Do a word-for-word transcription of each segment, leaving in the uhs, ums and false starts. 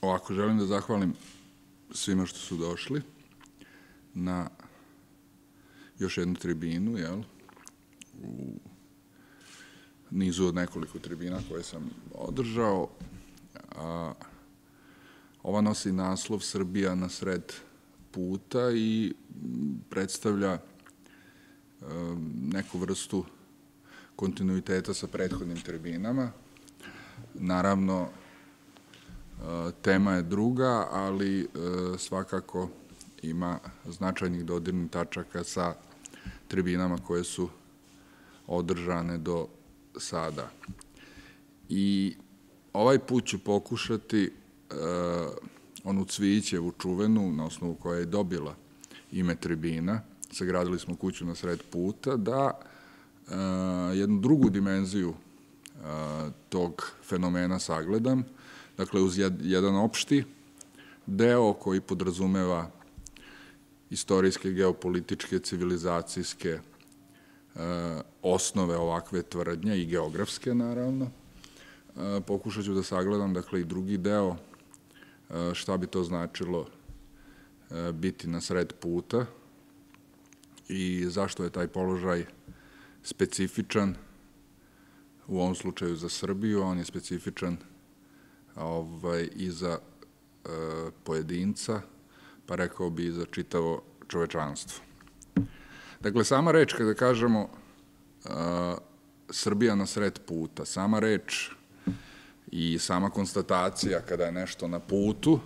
Ovako, želim da zahvalim svima što su došli na još jednu tribinu, jel, u nizu od nekoliko tribina koje sam održao. A, ova nosi naslov Srbija na sred puta i predstavlja a, neku vrstu kontinuiteta sa prethodnim tribinama. Naravno, tema je druga, ali svakako ima značajnih dodirnih tačaka sa tribinama koje su održane do sada. I ovaj put ću pokušati onu Cvijićevu čuvenu, na osnovu koja je dobila ime tribina, sagradili smo kuću na sred puta, da jednu drugu dimenziju tog fenomena sagledam, dakle uz jedan opšti deo koji podrazumeva istorijske, geopolitičke, civilizacijske osnove ovakve tvrdnje i geografske, naravno. Pokušat ću da sagledam, dakle, i drugi deo, šta bi to značilo biti na sred puta i zašto je taj položaj specifičan, u ovom slučaju za Srbiju, on je specifičan i za pojedinca, pa rekao bi i za čitavo čovečanstvo. Dakle, sama reč, kada kažemo Srbija na sred puta, sama reč i sama konstatacija kada je nešto na putu,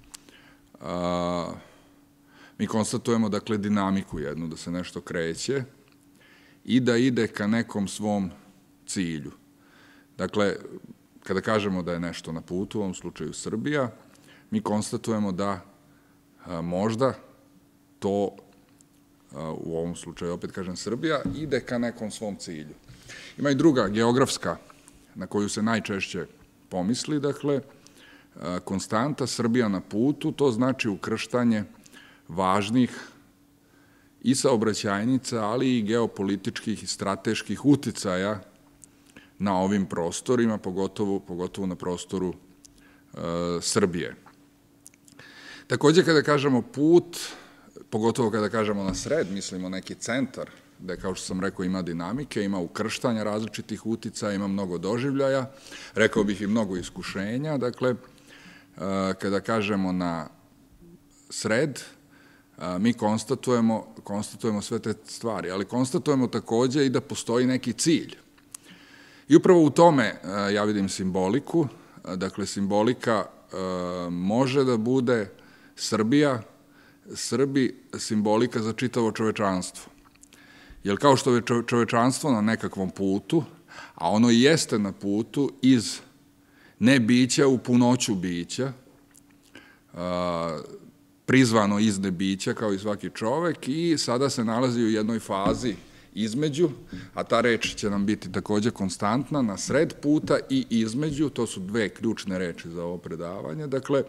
mi konstatujemo, dakle, dinamiku jednu, da se nešto kreće i da ide ka nekom svom cilju. Dakle, kada kažemo da je nešto na putu, u ovom slučaju Srbija, mi konstatujemo da možda to, u ovom slučaju opet kažem Srbija, ide ka nekom svom cilju. Ima i druga, geografska, na koju se najčešće pomisli, dakle, konstanta Srbija na putu, to znači ukrštanje važnih i saobraćajnica, ali i geopolitičkih i strateških uticaja na ovim prostorima, pogotovo na prostoru Srbije. Takođe, kada kažemo put, pogotovo kada kažemo na sred, mislimo neki centar, gde, kao što sam rekao, ima dinamike, ima ukrštanja različitih uticaja, ima mnogo doživljaja, rekao bih i mnogo iskušenja. Dakle, kada kažemo na sred, mi konstatujemo, konstatujemo sve te stvari, ali konstatujemo takođe i da postoji neki cilj. I upravo u tome ja vidim simboliku, dakle, simbolika može da bude Srbija, Srbi simbolika za čitavo čovečanstvo. Jer kao što je čovečanstvo na nekakvom putu, a ono i jeste na putu iz nebića u punoću bića, prizvano iz nebića kao i svaki čovek, i sada se nalazi u jednoj fazi između, a ta reč će nam biti takođe konstantna, na sred puta i između, to su dve ključne reči za ovo predavanje. Dakle,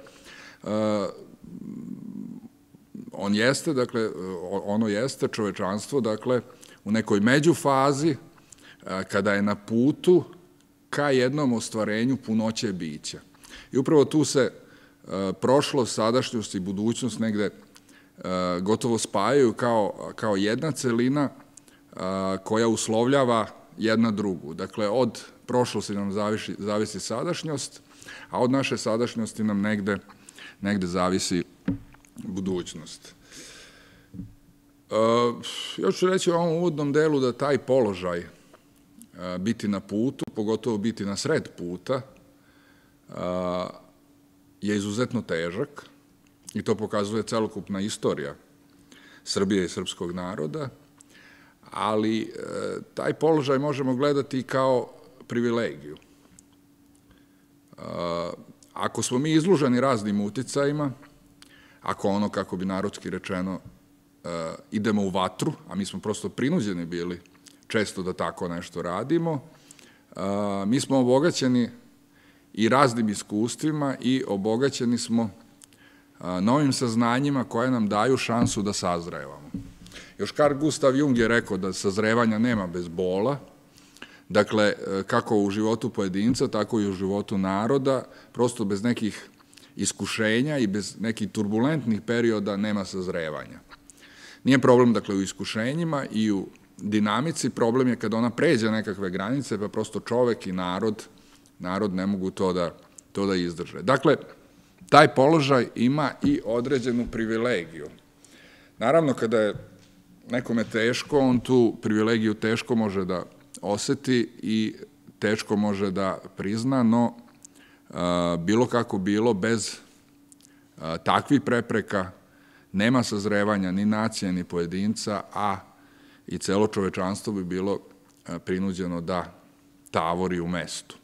on jeste, dakle, ono jeste čovečanstvo, dakle, u nekoj međufazi, kada je na putu ka jednom ostvarenju punoće bića. I upravo tu se prošlost, sadašnjost i budućnost negde gotovo spajaju kao jedna celina koja uslovljava jedna drugu. Dakle, od prošlosti nam zavisi sadašnjost, a od naše sadašnjosti nam negde zavisi budućnost. Još ću reći u ovom uvodnom delu da taj položaj biti na putu, pogotovo biti na sred puta, je izuzetno težak i to pokazuje celokupna istorija Srbije i srpskog naroda, ali taj položaj možemo gledati kao privilegiju. Ako smo mi izloženi raznim uticajima, ako ono, kako bi narodski rečeno, idemo u vatru, a mi smo prosto prinuđeni bili često da tako nešto radimo, mi smo obogaćeni i raznim iskustvima i obogaćeni smo novim saznanjima koje nam daju šansu da sazrevamo. Još Carl Gustav Jung je rekao da sazrevanja nema bez bola, dakle, kako u životu pojedinca, tako i u životu naroda, prosto bez nekih iskušenja i bez nekih turbulentnih perioda nema sazrevanja. Nije problem, dakle, u iskušenjima i u dinamici, problem je kada ona pređe nekakve granice, pa prosto čovek i narod, narod ne mogu to da, to da izdrže. Dakle, taj položaj ima i određenu privilegiju. Naravno, kada je nekome teško, on tu privilegiju teško može da oseti i teško može da prizna, no a, bilo kako bilo, bez a, takvih prepreka nema sazrevanja ni nacije, ni pojedinca, a i celo čovečanstvo bi bilo a, prinuđeno da tavori u mestu.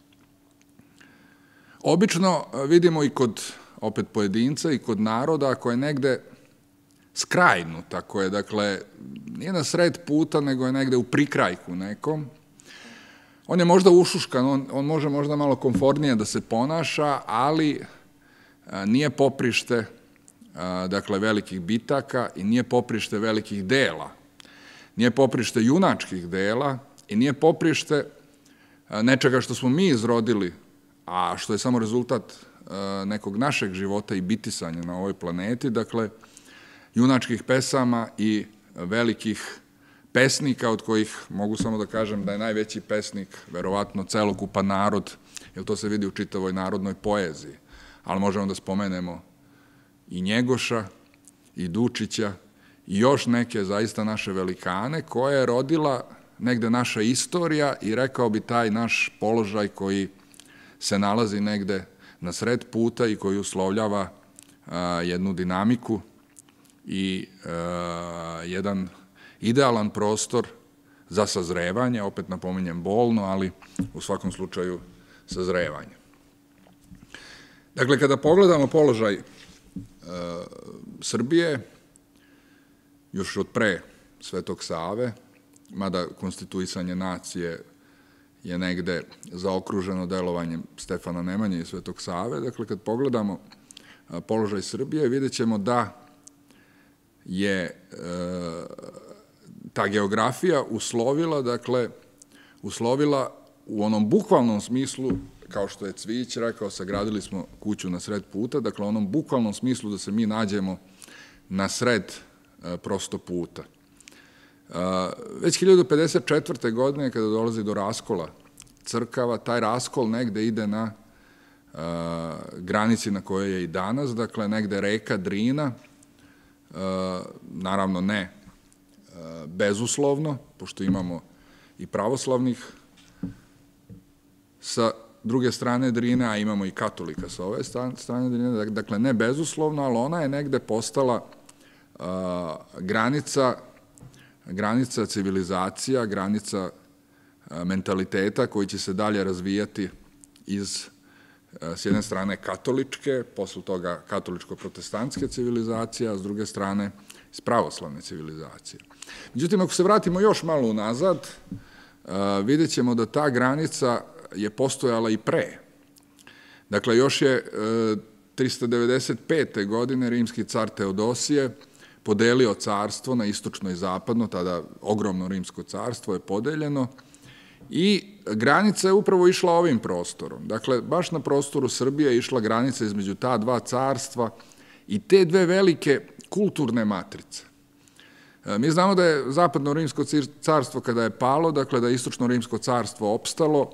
Obično a, vidimo i kod opet pojedinca i kod naroda, ako je negde skrajnut, ako je, dakle, nije na sred puta, nego je negde u prikrajku nekom, on je možda ušuškan, on, on može možda malo komfortnije da se ponaša, ali a, nije poprište, a, dakle, velikih bitaka i nije poprište velikih dela, nije poprište junačkih dela i nije poprište a, nečega što smo mi izrodili, a što je samo rezultat a, nekog našeg života i bitisanja na ovoj planeti, dakle, junačkih pesama i velikih pesnika, od kojih mogu samo da kažem da je najveći pesnik verovatno celokupan narod, jer to se vidi u čitavoj narodnoj poeziji. Ali možemo da spomenemo i Njegoša, i Dučića, i još neke zaista naše velikane, koje je rodila negde naša istorija i rekao bi taj naš položaj koji se nalazi negde na sred puta i koji uslovljava a, jednu dinamiku i a, jedan idealan prostor za sazrevanje, opet napominjem bolno, ali u svakom slučaju sazrevanje. Dakle, kada pogledamo položaj e, Srbije, još od pre Svetog Save, mada konstituisanje nacije je negde zaokruženo delovanjem Stefana Nemanje i Svetog Save, dakle, kad pogledamo a, položaj Srbije, vidjet ćemo da je e, ta geografija uslovila, dakle, uslovila u onom bukvalnom smislu, kao što je Cvijić rekao, sagradili smo kuću na sred puta, dakle, u onom bukvalnom smislu da se mi nađemo na sred e, prosto puta. E, već hiljadu pedeset četvrte. godine, kada dolazi do raskola crkava, taj raskol negde ide na e, granici na kojoj je i danas, dakle, negde reka Drina, e, naravno ne bezuslovno, pošto imamo i pravoslavnih sa druge strane Drine, a imamo i katolika sa ove strane Drine, dakle ne bezuslovno, ali ona je negde postala a, granica, granica civilizacija, granica a, mentaliteta koji će se dalje razvijati iz, a, s jedne strane katoličke, posle toga katoličko-protestantske civilizacije, a s druge strane iz pravoslavne civilizacije. Međutim, ako se vratimo još malo unazad, vidjet ćemo da ta granica je postojala i pre. Dakle, još je trista devedeset pete. godine rimski car Teodosije podelio carstvo na istočno i zapadno, tada ogromno rimsko carstvo je podeljeno i granica je upravo išla ovim prostorom. Dakle, baš na prostoru Srbije je išla granica između ta dva carstva i te dve velike kulturne matrice. Mi znamo da je zapadno rimsko carstvo kada je palo, dakle da je istočno rimsko carstvo opstalo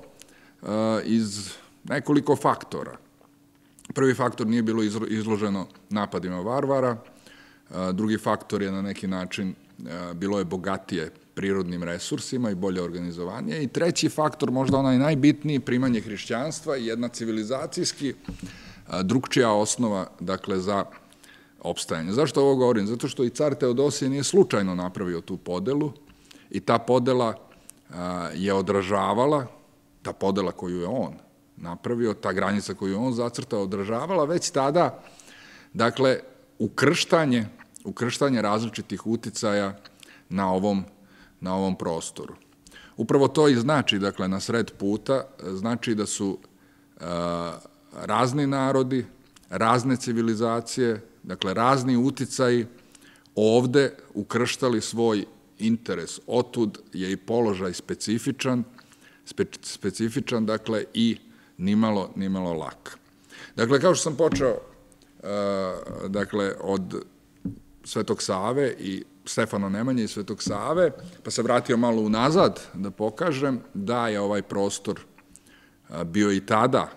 iz nekoliko faktora. Prvi faktor nije bilo izloženo napadima varvara, drugi faktor je na neki način bilo je bogatije prirodnim resursima i bolje organizovanije i treći faktor, možda onaj najbitniji, primanje hrišćanstva i jedna civilizacijski drugčija osnova, dakle, za opstajanje. Zašto ovo govorim? Zato što i car Teodosije nije slučajno napravio tu podelu i ta podela a, je odražavala, ta podela koju je on napravio, ta granica koju je on zacrtao, odražavala već tada, dakle, ukrštanje, ukrštanje različitih uticaja na ovom, na ovom prostoru. Upravo to i znači, dakle, na sred puta, znači da su a, razni narodi, razne civilizacije, dakle, razni uticaji ovde ukrštali svoj interes. Otud je i položaj specifičan, spe, specifičan, dakle, i nimalo, nimalo lak. Dakle, kao što sam počeo dakle, od Svetog Save i Stefana Nemanje i Svetog Save, pa se vratio malo unazad da pokažem da je ovaj prostor bio i tada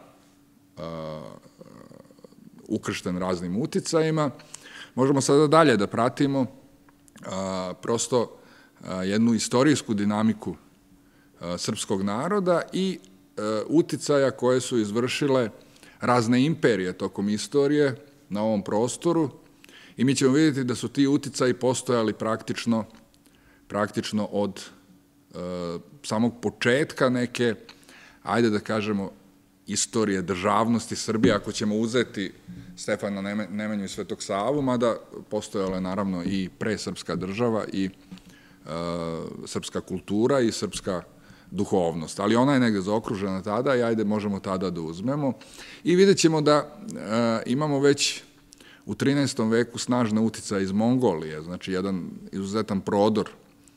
ukršten raznim uticajima. Možemo sada dalje da pratimo prosto jednu istorijsku dinamiku srpskog naroda i uticaja koje su izvršile razne imperije tokom istorije na ovom prostoru i mi ćemo vidjeti da su ti uticaji postojali praktično, praktično od samog početka neke, ajde da kažemo, istorije državnosti Srbije, ako ćemo uzeti Stefana Nemanju i Svetog Savu, mada postojala je naravno i presrpska država i srpska kultura i srpska duhovnost, ali ona je negde zaokružena tada i ajde možemo tada da uzmemo i vidjet ćemo da imamo već u trinaestom veku snažne uticaje iz Mongolije, znači jedan izuzetan prodor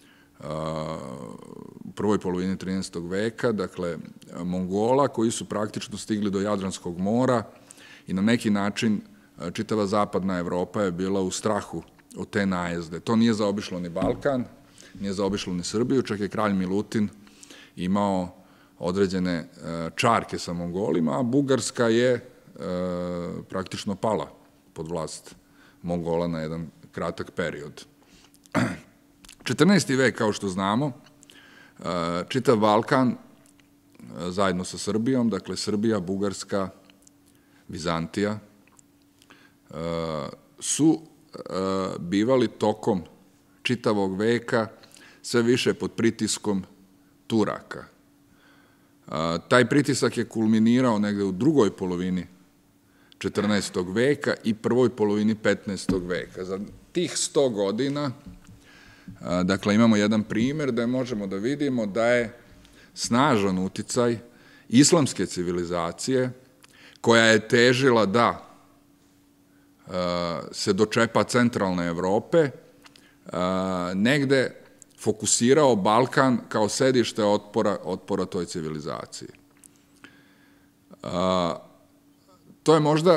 u prvoj polovini trinaestog veka, dakle Mongola koji su praktično stigli do Jadranskog mora i na neki način čitava zapadna Evropa je bila u strahu od te najezde. To nije zaobišlo ni Balkan, nije zaobišlo ni Srbiju, čak je kralj Milutin imao određene čarke sa Mongolima, a Bugarska je praktično pala pod vlast Mongola na jedan kratak period. četrnaesti vek, kao što znamo, čitav Balkan zajedno sa Srbijom, dakle Srbija, Bugarska, Vizantija, su bivali tokom čitavog veka sve više pod pritiskom Turaka. Taj pritisak je kulminirao negde u drugoj polovini četrnaestog veka i prvoj polovini petnaestog veka. Za tih sto godina, dakle, imamo jedan primer da možemo da vidimo da je snažan uticaj islamske civilizacije koja je težila da se dočepa centralne Evrope, negde fokusirao Balkan kao sedište otpora, otpora toj civilizaciji. To je možda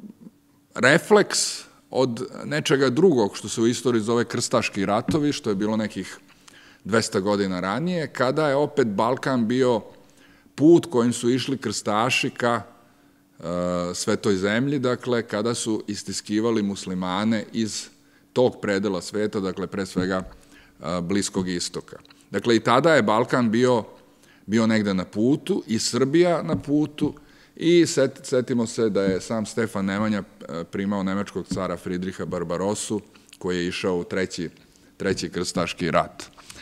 refleks od nečega drugog, što se u istoriji zove krstaški ratovi, što je bilo nekih dvesta godina ranije, kada je opet Balkan bio put kojim su išli krstaši ka Svetoj zemlji, dakle, kada su istiskivali muslimane iz tog predela sveta, dakle, pre svega Bliskog istoka. Dakle, i tada je Balkan bio, bio negde na putu i Srbija na putu i setimo se da je sam Stefan Nemanja primao nemačkog cara Fridriha Barbarosu, koji je išao u treći, treći krstaški rat.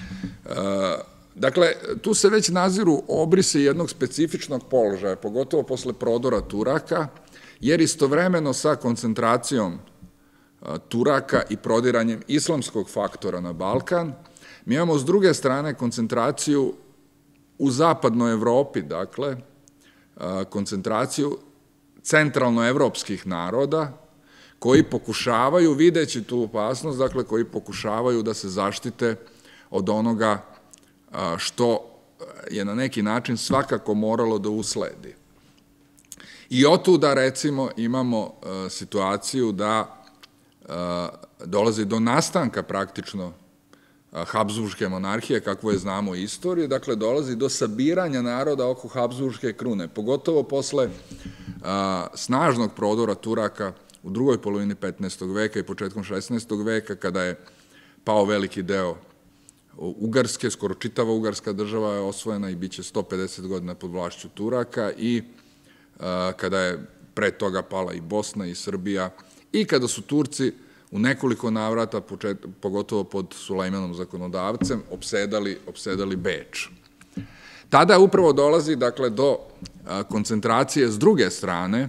Dakle, tu se već naziru obrisi jednog specifičnog položaja, pogotovo posle prodora Turaka, jer istovremeno sa koncentracijom Turaka i prodiranjem islamskog faktora na Balkan, mi imamo s druge strane koncentraciju u zapadnoj Evropi, dakle, koncentraciju centralnoevropskih naroda koji pokušavaju, videći tu opasnost, dakle, koji pokušavaju da se zaštite od onoga što je na neki način svakako moralo da usledi. I otuda, recimo, imamo situaciju da dolazi do nastanka praktično Habsburške monarhije, kakvo je znamo u istoriji, dakle dolazi do sabiranja naroda oko Habsburške krune, pogotovo posle snažnog prodora Turaka u drugoj polovini petnaestog veka i početkom šesnaestog veka, kada je pao veliki deo Ugarske, skoro čitava Ugarska država je osvojena i bit će sto pedeset godina pod vlašću Turaka i kada je pre toga pala i Bosna i Srbija i kada su Turci u nekoliko navrata, pogotovo pod Sulejmanom zakonodavcem, opsedali, opsedali Beč. Tada upravo dolazi, dakle, do koncentracije s druge strane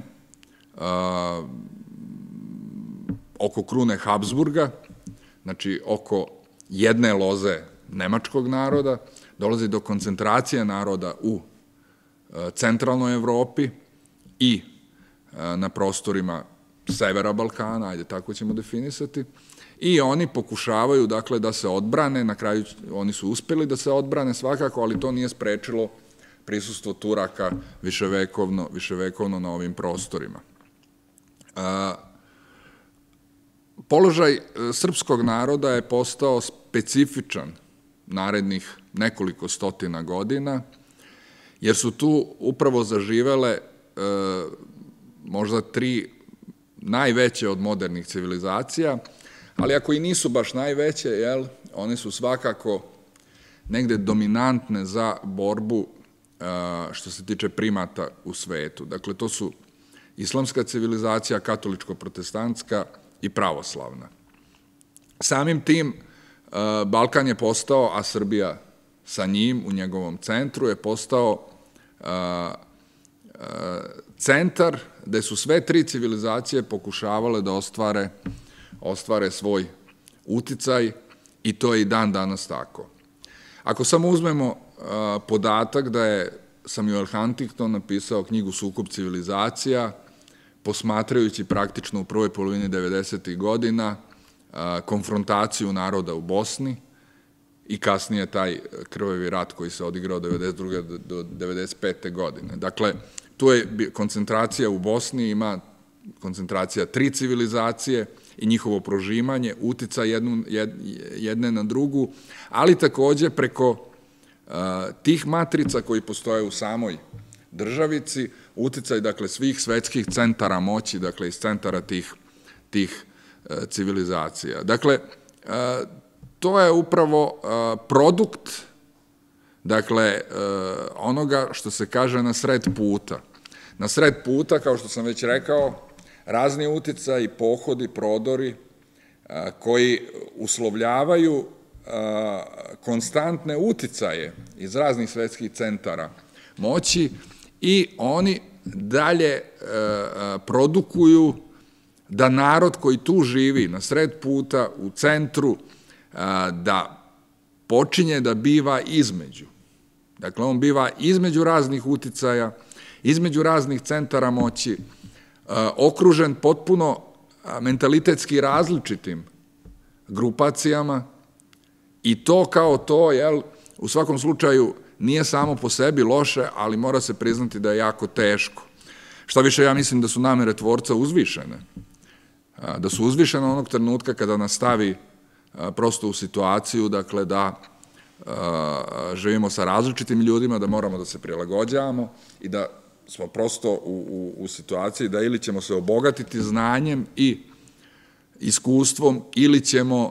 oko krune Habsburga, znači oko jedne loze nemačkog naroda, dolazi do koncentracije naroda u centralnoj Evropi i na prostorima severa Balkana, ajde tako ćemo definisati, i oni pokušavaju, dakle, da se odbrane, na kraju oni su uspeli da se odbrane svakako, ali to nije sprečilo prisustvo Turaka viševekovno, viševekovno na ovim prostorima. položaj srpskog naroda je postao specifičan narednih nekoliko stotina godina, jer su tu upravo zaživele možda tri najveće od modernih civilizacija, ali ako i nisu baš najveće, jel, one su svakako negde dominantne za borbu što se tiče primata u svetu. Dakle, to su islamska civilizacija, katoličko-protestantska i pravoslavna. Samim tim, Balkan je postao, a Srbija sa njim u njegovom centru, je postao centar gde su sve tri civilizacije pokušavale da ostvare, ostvare svoj uticaj i to je i dan danas tako. Ako samo uzmemo podatak da je Samuel Huntington napisao knjigu Sukob civilizacija, posmatrajući praktično u prvoj polovini devedesetih godina konfrontaciju naroda u Bosni i kasnije taj krvavi rat koji se odigrao od devedeset druge do devedeset pete godine. Dakle, tu je koncentracija u Bosni, ima koncentracija tri civilizacije i njihovo prožimanje, uticaj jedne na drugu, ali takođe preko tih matrica koji postoje u samoj državici, uticaj, dakle, svih svetskih centara moći, dakle, iz centara tih, tih civilizacija. Dakle, to je upravo produkt, dakle, onoga što se kaže na sred puta. Na sred puta, kao što sam već rekao, razni uticaji, pohodi, prodori, koji uslovljavaju konstantne uticaje iz raznih svetskih centara moći i oni dalje produkuju da narod koji tu živi na sred puta, u centru, da počinje da biva između. Dakle, on biva između raznih uticaja, između raznih centara moći, okružen potpuno mentalitetski različitim grupacijama i to kao to, jel, u svakom slučaju nije samo po sebi loše, ali mora se priznati da je jako teško. Šta više, ja mislim da su namere tvorca uzvišene. Da su uzvišene onog trenutka kada nas stavi prosto u situaciju, dakle, da živimo sa različitim ljudima, da moramo da se prilagođavamo i da smo prosto u, u, u situaciji da ili ćemo se obogatiti znanjem i iskustvom, ili ćemo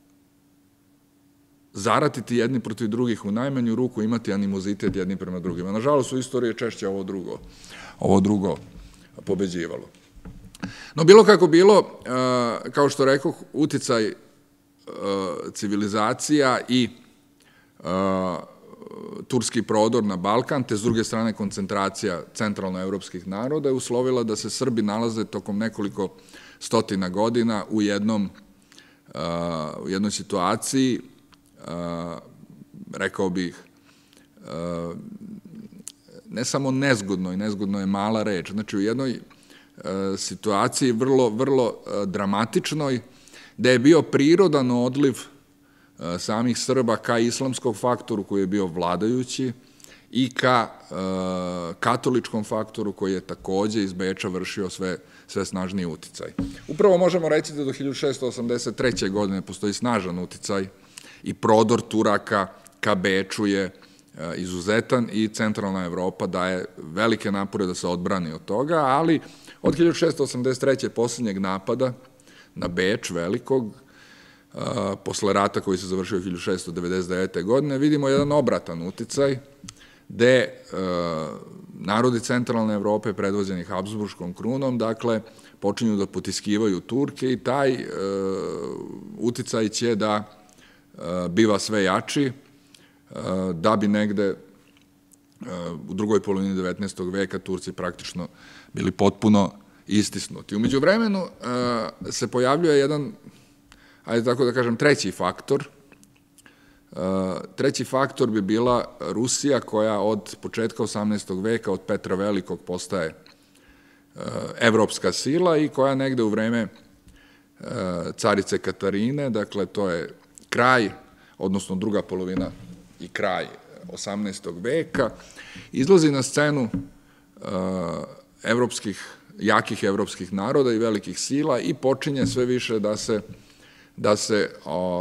zaratiti jedni protiv drugih, u najmanju ruku imati animozitet jedni prema drugima. Nažalost, u istoriji je češće ovo drugo, ovo drugo pobeđivalo. No, bilo kako bilo, kao što rekoh, uticaj civilizacija i turski prodor na Balkan, te s druge strane koncentracija centralnoevropskih naroda je uslovila da se Srbi nalaze tokom nekoliko stotina godina u jednom, u jednoj situaciji, rekao bih, ne samo nezgodno, i nezgodno je mala reč, znači u jednoj situaciji vrlo, vrlo dramatičnoj, da je bio prirodan odliv samih Srba ka islamskom faktoru koji je bio vladajući i ka katoličkom faktoru koji je takođe iz Beča vršio sve, sve snažniji uticaj. Upravo možemo reći da do hiljadu šeststo osamdeset treće. godine postoji snažan uticaj i prodor Turaka ka Beču je izuzetan i centralna Evropa daje velike napore da se odbrani od toga, ali od hiljadu šeststo osamdeset treće. poslednjeg napada na Beč velikog, posle rata koji se završio hiljadu šeststo devedeset devete. godine, vidimo jedan obratan uticaj gde narodi centralne Evrope predvođeni Habsburškom krunom, dakle, počinju da potiskivaju Turke i taj uticaj će da biva sve jači, da bi negde u drugoj polovini devetnaestog. veka Turci praktično bili potpuno istisnuti. Umeđu vremenu se pojavljuje jedan, ajde tako da kažem, treći faktor. Treći faktor bi bila Rusija, koja od početka osamnaestog. veka, od Petra Velikog, postaje evropska sila i koja negde u vreme carice Katarine, dakle, to je kraj, odnosno druga polovina i kraj osamnaestog. veka, izlazi na scenu evropskih jakih evropskih naroda i velikih sila i počinje sve više da se da se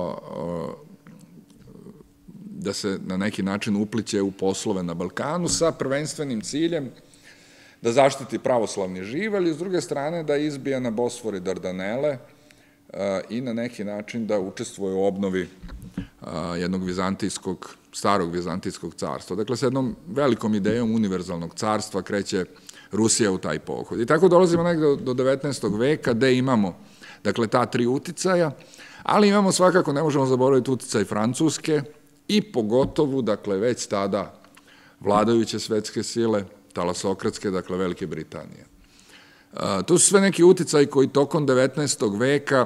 da se na neki način upliće u poslove na Balkanu sa prvenstvenim ciljem da zaštiti pravoslavni živalj i s druge strane da izbije na Bosfor i Dardanele i na neki način da učestvuje u obnovi jednog vizantijskog, starog vizantijskog carstva. Dakle, s jednom velikom idejom univerzalnog carstva kreće Rusija u taj pohod. I tako dolazimo negde do devetnaestog veka, gde imamo, dakle, ta tri uticaja, ali imamo svakako, ne možemo zaboraviti, uticaj Francuske i pogotovo, dakle, već tada vladajuće svetske sile, talasokratske, dakle, Velike Britanije. To su sve neki uticaji koji tokom devetnaestog veka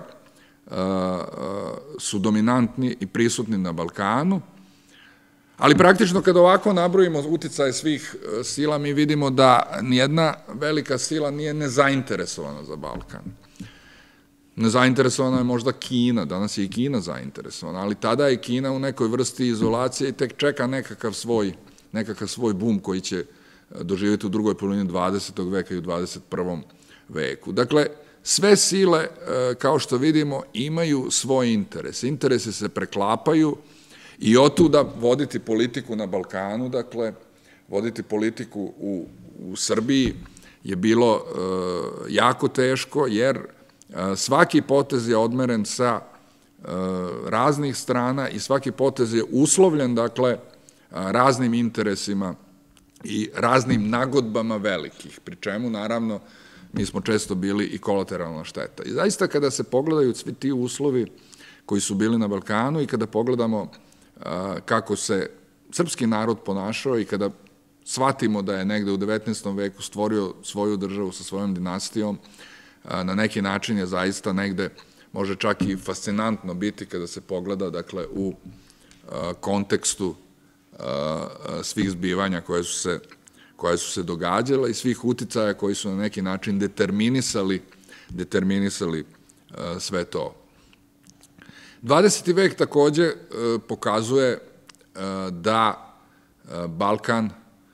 su dominantni i prisutni na Balkanu, ali praktično kada ovako nabrojimo uticaje svih sila, mi vidimo da nijedna velika sila nije nezainteresovana za Balkan. Nezainteresovana je možda Kina, danas je i Kina zainteresovana, ali tada je Kina u nekoj vrsti izolacije i tek čeka nekakav svoj, nekakav svoj bum koji će doživjeti u drugoj polovini dvadesetog veka i u dvadeset prvom veku. Dakle, sve sile, kao što vidimo, imaju svoj interes. Interesi se preklapaju i otuda voditi politiku na Balkanu, dakle, voditi politiku u, u Srbiji je bilo jako teško, jer svaki potez je odmeren sa raznih strana i svaki potez je uslovljen, dakle, raznim interesima i raznim nagodbama velikih, pri čemu, naravno, mi smo često bili i kolateralna šteta. I zaista, kada se pogledaju svi ti uslovi koji su bili na Balkanu i kada pogledamo kako se srpski narod ponašao i kada shvatimo da je negde u devetnaestom veku stvorio svoju državu sa svojom dinastijom, na neki način je zaista negde, može čak i fascinantno biti kada se pogleda, dakle, u kontekstu svih zbivanja koje su se koje su se događala i svih uticaja koji su na neki način determinisali, determinisali sve to. dvadeseti vek takođe pokazuje da Balkan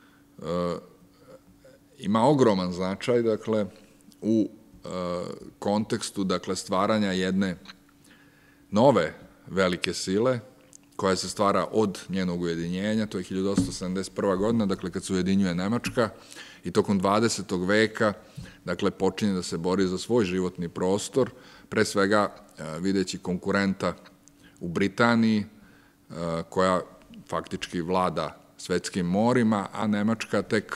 ima ogroman značaj, dakle, u kontekstu, dakle, stvaranja jedne nove velike sile, koja se stvara od njenog ujedinjenja, to je hiljadu osamsto sedamdeset prva godina, dakle, kad se ujedinjuje Nemačka, i tokom dvadesetog veka, dakle, počinje da se bori za svoj životni prostor, pre svega videći konkurenta u Britaniji, koja faktički vlada svetskim morima, a Nemačka tek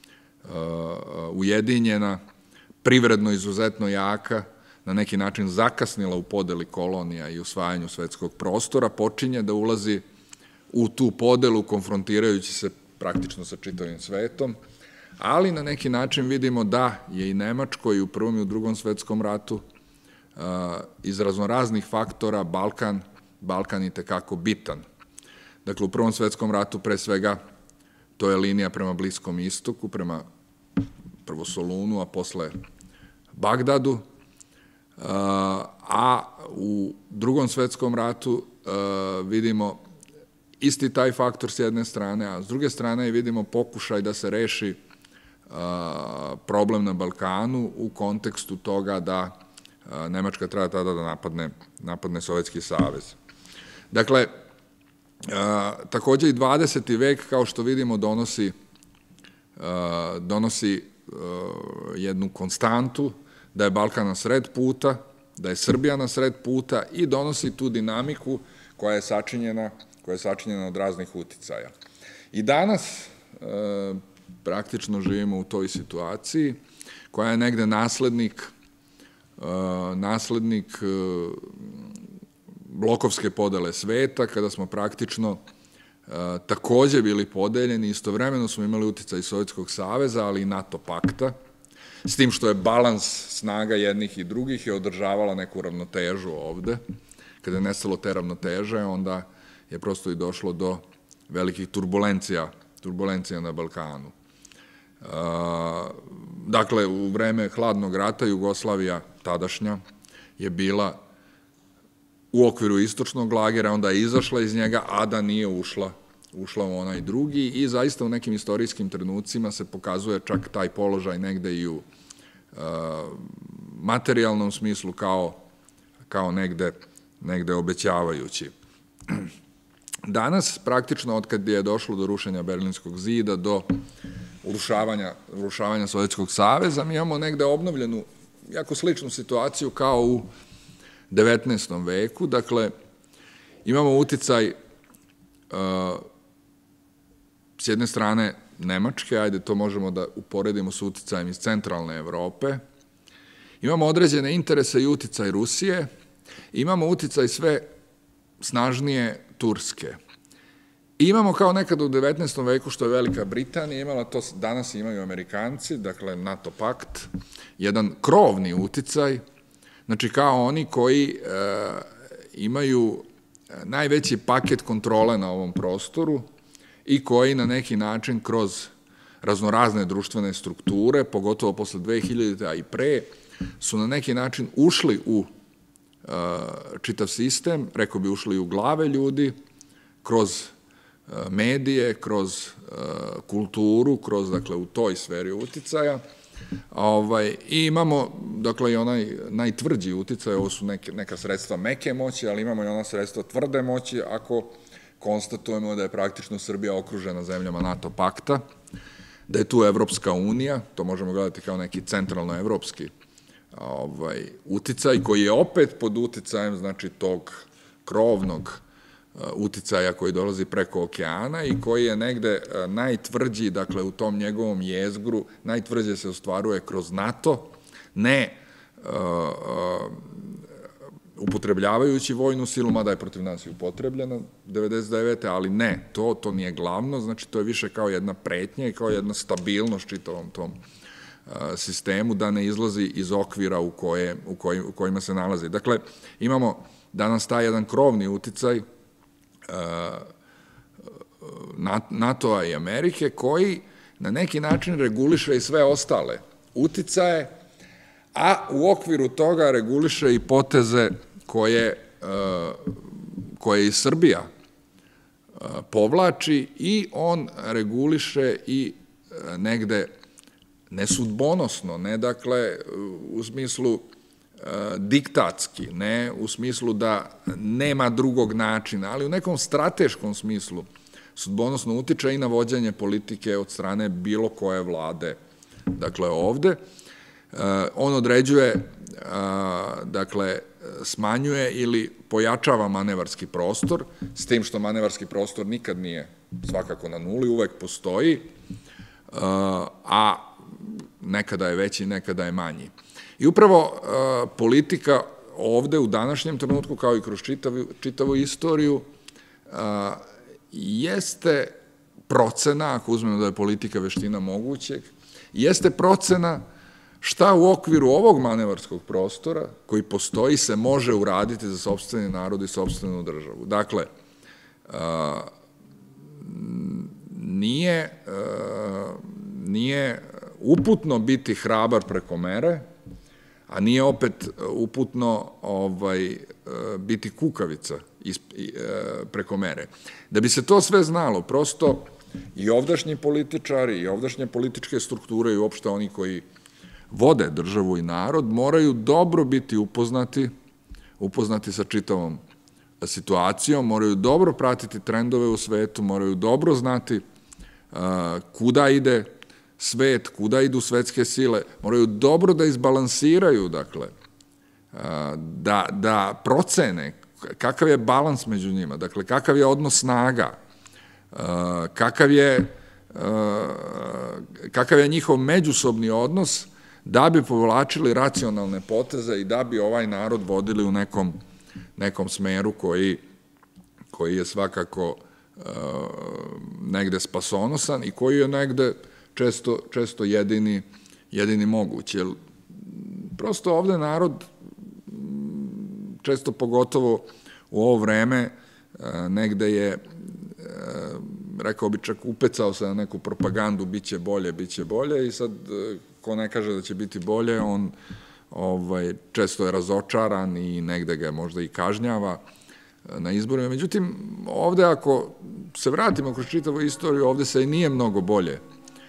ujedinjena, privredno izuzetno jaka, na neki način zakasnila u podeli kolonija i usvajanju svetskog prostora, počinje da ulazi u tu podelu, konfrontirajući se praktično sa čitavim svetom, ali na neki način vidimo da je i Nemačkoj i u Prvom i u Drugom svetskom ratu iz raznoraznih faktora Balkan, Balkan je tekako bitan. Dakle, u Prvom svetskom ratu pre svega to je linija prema Bliskom istoku, prema prvo Solunu, a posle Bagdadu, a u Drugom svetskom ratu vidimo isti taj faktor s jedne strane, a s druge strane vidimo pokušaj da se reši problem na Balkanu u kontekstu toga da Nemačka treba tada da napadne, napadne Sovjetski savez. Dakle, takođe i dvadeseti vek, kao što vidimo, donosi, donosi jednu konstantu, da je Balkan na sred puta, da je Srbija na sred puta i donosi tu dinamiku koja je sačinjena, koja je sačinjena od raznih uticaja. I danas praktično živimo u toj situaciji koja je negde naslednik naslednik blokovske podele sveta, kada smo praktično takođe bili podeljeni, istovremeno smo imali uticaj Sovjetskog saveza, ali i NATO pakta, s tim što je balans snaga jednih i drugih je održavala neku ravnotežu ovde. Kada je nestalo te ravnoteže, onda je prosto i došlo do velikih turbulencija, turbulencija na Balkanu. Dakle, u vreme hladnog rata Jugoslavija, tadašnja, je bila u okviru istočnog lagera, onda je izašla iz njega, a da nije ušla, ušla u onaj drugi i zaista u nekim istorijskim trenucima se pokazuje čak taj položaj negde i u materijalnom smislu kao, kao negde, negde obećavajući. Danas, praktično, od kad je došlo do rušenja Berlinskog zida, do urušavanja, urušavanja Sovjetskog saveza, mi imamo negde obnovljenu, jako sličnu situaciju kao u devetnaestom veku. Dakle, imamo uticaj s jedne strane Nemačke, ajde to možemo da uporedimo s uticajem iz centralne Evrope, imamo određene interese i uticaj Rusije, imamo uticaj sve snažnije Turske. I imamo kao nekada u devetnaestom veku, što je Velika Britanija imala, to danas imaju Amerikanci, dakle NATO pakt, jedan krovni uticaj, znači kao oni koji imaju najveći paket kontrole na ovom prostoru i koji na neki način kroz raznorazne društvene strukture, pogotovo posle dve hiljadite. a i pre, su na neki način ušli u čitav sistem, rekao bi ušli u glave ljudi, kroz medije, kroz kulturu, kroz, dakle, u toj sferi uticaja. I imamo, dakle, i onaj najtvrđi uticaj, ovo su neka sredstva meke moći, ali imamo i ona sredstva tvrde moći, ako konstatujemo da je praktično Srbija okružena zemljama NATO pakta, da je tu Evropska unija, to možemo gledati kao neki centralno-evropski uticaj, koji je opet pod uticajem, znači, tog krovnog uticaja koji dolazi preko okeana i koji je negde najtvrđi, dakle, u tom njegovom jezgru, najtvrđe se ostvaruje kroz NATO, ne upotrebljavajući vojnu silu, mada je protiv nas i upotrebljena devedeset devete. ali ne, to, to nije glavno, znači to je više kao jedna pretnja i kao jedna stabilnost čitavom tom sistemu, da ne izlazi iz okvira u, koje, u, koj, u kojima se nalazi. Dakle, imamo danas taj jedan krovni uticaj NATO-a i Amerike, koji na neki način reguliše i sve ostale uticaje, a u okviru toga reguliše i poteze koje, koje i Srbija povlači, i on reguliše i negde ne sudbonosno, ne dakle u smislu diktatski, ne u smislu da nema drugog načina, ali u nekom strateškom smislu sudbonosno utiče i na vođenje politike od strane bilo koje vlade. Dakle, ovde on određuje, dakle, smanjuje ili pojačava manevarski prostor, s tim što manevarski prostor nikad nije svakako na nuli, uvek postoji, a nekada je veći, nekada je manji. I upravo politika ovde u današnjem trenutku, kao i kroz čitavu istoriju, jeste procena, ako uzmemo da je politika veština mogućeg, jeste procena šta u okviru ovog manevarskog prostora koji postoji se može uraditi za sopstveni narod i sopstvenu državu. Dakle, nije, nije uputno biti hrabar preko mere, a nije opet uputno biti kukavica preko mere. Da bi se to sve znalo, prosto i ovdašnji političari, i ovdašnje političke strukture i uopšte oni koji vode državu i narod moraju dobro biti upoznati, upoznati sa čitavom situacijom, moraju dobro pratiti trendove u svetu, moraju dobro znati kuda ide svet, kuda idu svetske sile, moraju dobro da izbalansiraju, dakle, da, da procene kakav je balans među njima, dakle, kakav je odnos snaga, kakav je, kakav je njihov međusobni odnos, da bi povlačili racionalne poteze i da bi ovaj narod vodili u nekom, nekom smeru koji, koji je svakako negde spasonosan i koji je negde često, često jedini, jedini moguć. Jer prosto ovde narod, često pogotovo u ovo vreme, negde je, rekao bi čak, upecao se na neku propagandu, bit će bolje, bit će bolje, i sad ko ne kaže da će biti bolje, on često je razočaran i negde ga možda i kažnjava na izborima. Međutim, ovde ako se vratimo kroz čitavu istoriju, ovde se i nije mnogo bolje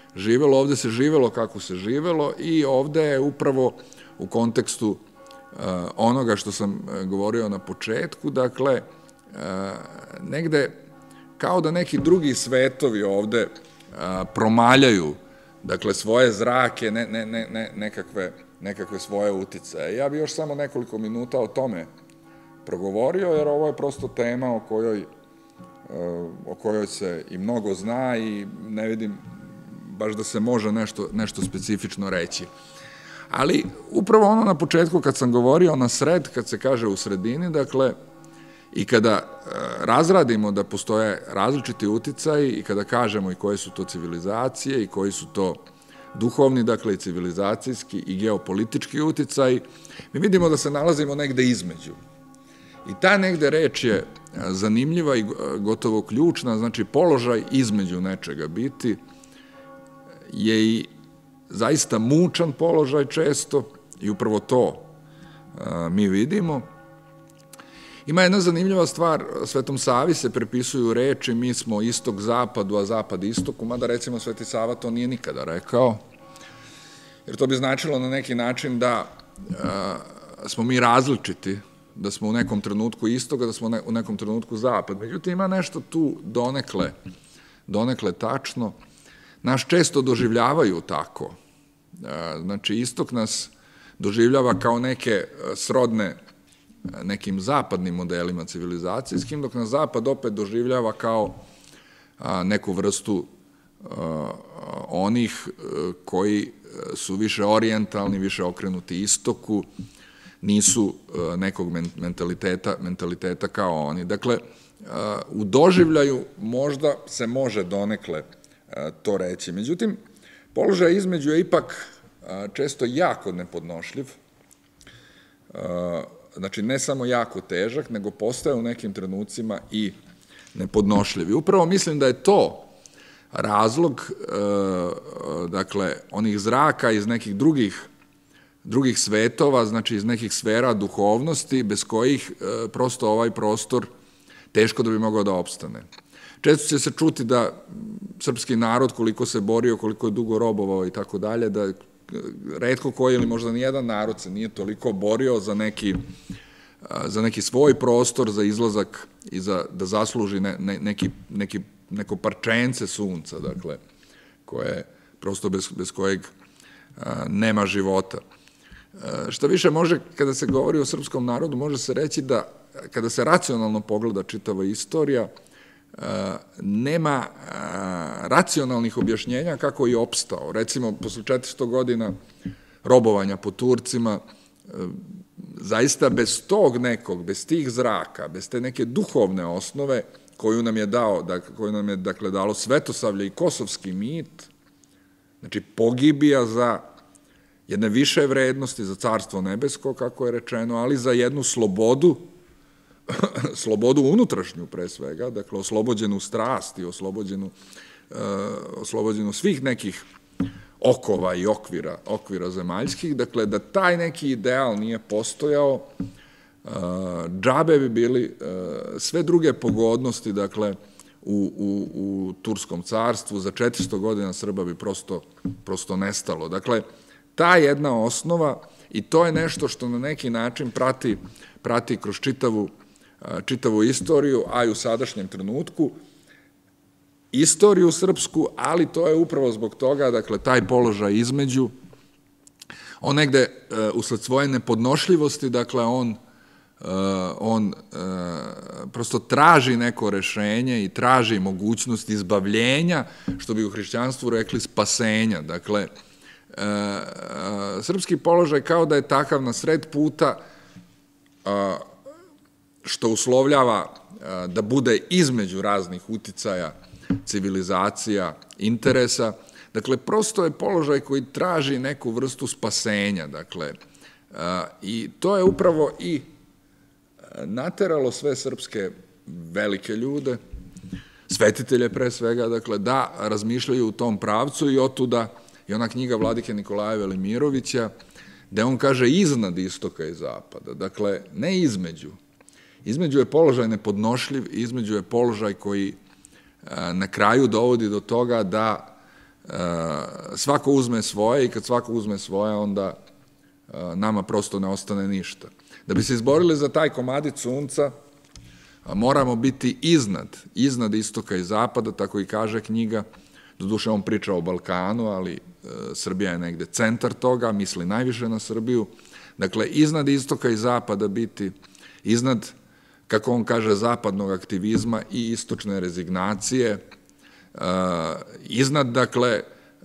živelo, ovde se živelo kako se živelo i ovde je upravo u kontekstu onoga što sam govorio na početku, dakle, negde kao da neki drugi svetovi ovde promaljaju, dakle, svoje zrake, ne, ne, ne, nekakve, nekakve svoje uticaje. Ja bih još samo nekoliko minuta o tome progovorio, jer ovo je prosto tema o kojoj, o kojoj se i mnogo zna i ne vidim baš da se može nešto, nešto specifično reći. Ali upravo ono na početku kad sam govorio na sred, kad se kaže u sredini, dakle, i kada razradimo da postoje različiti uticaji i kada kažemo i koje su to civilizacije i koji su to duhovni, dakle, i civilizacijski i geopolitički uticaji, mi vidimo da se nalazimo negde između. I ta negde reč je zanimljiva i gotovo ključna, znači položaj između nečega biti je i zaista mučan položaj često i upravo to mi vidimo. Ima jedna zanimljiva stvar, Svetom Savi se prepisuju reči, mi smo istok zapadu, a zapad istoku, mada recimo Sveti Sava to nije nikada rekao, jer to bi značilo na neki način da smo mi različiti, da smo u nekom trenutku istok, da smo u nekom trenutku zapad. Međutim, ima nešto tu donekle, donekle tačno. Nas često doživljavaju tako. Znači, istok nas doživljava kao neke srodne nekim zapadnim modelima civilizacijskim, dok nas zapad opet doživljava kao neku vrstu onih koji su više orijentalni, više okrenuti istoku, nisu nekog mentaliteta, mentaliteta kao oni. Dakle, u doživljaju možda se može donekle to reći. Međutim, položaj između je ipak često jako nepodnošljiv, znači ne samo jako težak, nego postaje u nekim trenucima i nepodnošljiv. I upravo mislim da je to razlog, dakle, onih zraka iz nekih drugih drugih svetova, znači iz nekih sfera duhovnosti, bez kojih prosto ovaj prostor teško da bi mogao da opstane. Često će se čuti da srpski narod, koliko se borio, koliko je dugo robovao i tako dalje, da retko koji ili možda nijedan narod se nije toliko borio za neki, za neki svoj prostor, za izlazak i za, da zasluži ne, neki, neki, neko parčence sunca, dakle, koje prosto bez, bez kojeg a, nema života. Šta više može, kada se govori o srpskom narodu, može se reći da kada se racionalno pogleda čitava istorija, nema racionalnih objašnjenja kako je opstao. Recimo, posle četiristo godina robovanja po Turcima, zaista bez tog nekog, bez tih zraka, bez te neke duhovne osnove koju nam je dao, koju nam je, dakle, dalo Svetosavlje i kosovski mit, znači pogibija za jedne više vrednosti, za carstvo nebesko, kako je rečeno, ali za jednu slobodu, slobodu unutrašnju pre svega, dakle, oslobođenu strasti, oslobođenu, oslobođenu svih nekih okova i okvira, okvira zemaljskih, dakle, da taj neki ideal nije postojao, džabe bi bili sve druge pogodnosti, dakle, u, u, u Turskom carstvu, za četiristo godina Srba bi prosto, prosto nestalo. Dakle, ta jedna osnova, i to je nešto što na neki način prati, prati kroz čitavu, čitavu istoriju, a i u sadašnjem trenutku, istoriju srpsku, ali to je upravo zbog toga, dakle, taj položaj između, on negde, usled svoje nepodnošljivosti, dakle, on, on prosto traži neko rešenje i traži mogućnost izbavljenja, što bi u hrišćanstvu rekli spasenja, dakle, srpski položaj kao da je takav na sred puta, što uslovljava da bude između raznih uticaja, civilizacija, interesa. Dakle, prosto je položaj koji traži neku vrstu spasenja, dakle, i to je upravo i nateralo sve srpske velike ljude, svetitelje pre svega, dakle, da razmišljaju u tom pravcu i otuda i ona knjiga Vladike Nikolaja Velimirovića, gde on kaže iznad istoka i zapada, dakle, ne između. Između je položaj nepodnošljiv, između je položaj koji na kraju dovodi do toga da svako uzme svoje i kad svako uzme svoje, onda nama prosto ne ostane ništa. Da bi se izborili za taj komadić sunca, moramo biti iznad, iznad istoka i zapada, tako i kaže knjiga. Doduše, on priča o Balkanu, ali Srbija je negde centar toga, misli najviše na Srbiju. Dakle, iznad istoka i zapada biti, iznad, kako on kaže, zapadnog aktivizma i istočne rezignacije, iznad, dakle,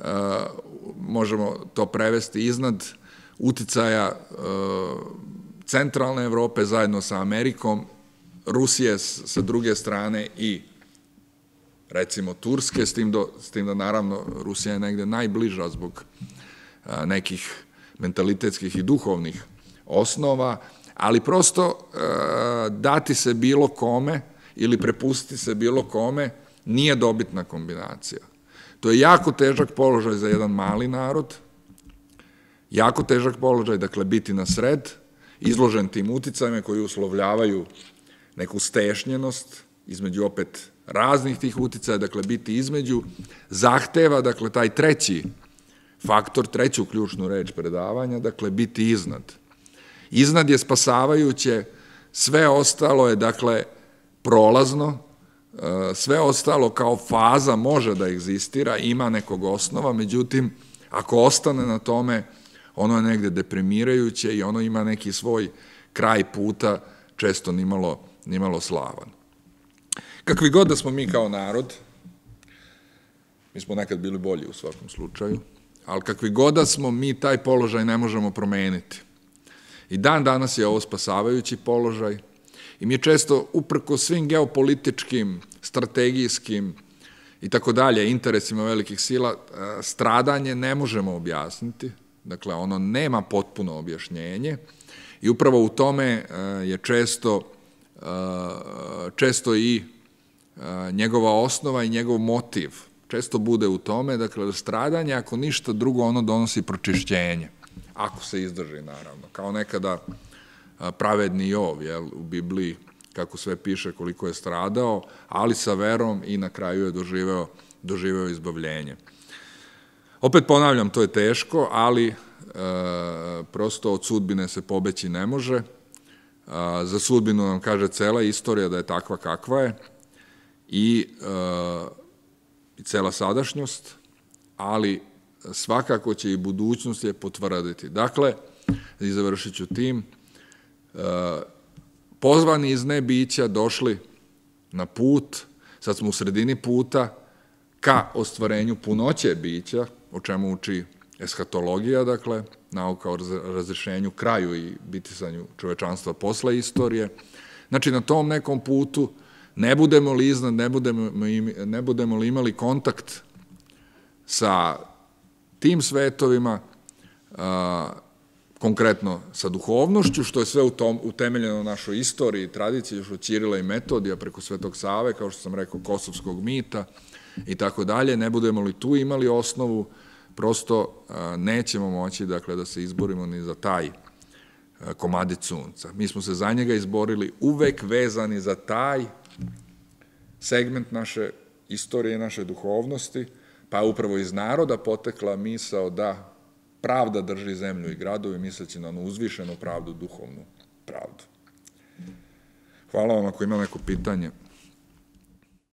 možemo to prevesti, iznad uticaja centralne Evrope zajedno sa Amerikom, Rusije sa druge strane i recimo Turske, s tim da naravno Rusija je negde najbliža zbog nekih mentalitetskih i duhovnih osnova, ali prosto dati se bilo kome ili prepustiti se bilo kome nije dobitna kombinacija. To je jako težak položaj za jedan mali narod, jako težak položaj, dakle biti na sred, izložen tim uticajima koji uslovljavaju neku stešnjenost između opet raznih tih uticaja, dakle biti između, zahteva, dakle taj treći faktor, treću ključnu reč predavanja, dakle biti iznad. Iznad je spasavajuće, sve ostalo je, dakle, prolazno, sve ostalo kao faza može da egzistira, ima nekog osnova, međutim, ako ostane na tome, ono je negde deprimirajuće i ono ima neki svoj kraj puta, često nimalo, nimalo slavan. Kakvi god da smo mi kao narod, mi smo nekad bili bolji u svakom slučaju, ali kakvi god da smo, mi taj položaj ne možemo promeniti. I dan danas je ovo spasavajući položaj i mi često, uprko svim geopolitičkim, strategijskim i tako dalje interesima velikih sila, stradanje ne možemo objasniti, dakle ono nema potpuno objašnjenje i upravo u tome je često, često i njegova osnova i njegov motiv. Često bude u tome, dakle, stradanje, ako ništa drugo, ono donosi pročišćenje. Ako se izdrži, naravno. Kao nekada pravedni Jov, jel, u Bibliji, kako sve piše koliko je stradao, ali sa verom i na kraju je doživeo, doživeo izbavljenje. Opet ponavljam, to je teško, ali e, prosto od sudbine se pobeći ne može. A, za sudbinu nam kaže cela istorija da je takva kakva je i, e, i cela sadašnjost, ali svakako će i budućnost je potvrditi. Dakle, i završit ću tim, e, pozvani iz nebića došli na put, sad smo u sredini puta, ka ostvarenju punoće bića, o čemu uči eshatologija, dakle, nauka o razrešenju, kraju i bitisanju čovečanstva posle istorije. Znači, na tom nekom putu, ne budemo li iznad, ne budemo, ne budemo li imali kontakt sa tim svetovima, a, konkretno sa duhovnošću, što je sve u tom, utemeljeno u našoj istoriji, tradiciji, još od Ćirila i Metodija, preko Svetog Save, kao što sam rekao, kosovskog mita i tako dalje, ne budemo li tu imali osnovu, prosto a, nećemo moći, dakle, da se izborimo ni za taj a, komadić sunca. Mi smo se za njega izborili uvek vezani za taj segment naše istorije, naše duhovnosti, pa upravo iz naroda potekla misao da pravda drži zemlju i gradovi, misleći na onu uzvišenu pravdu, duhovnu pravdu. Hvala vam ako ima neko pitanje.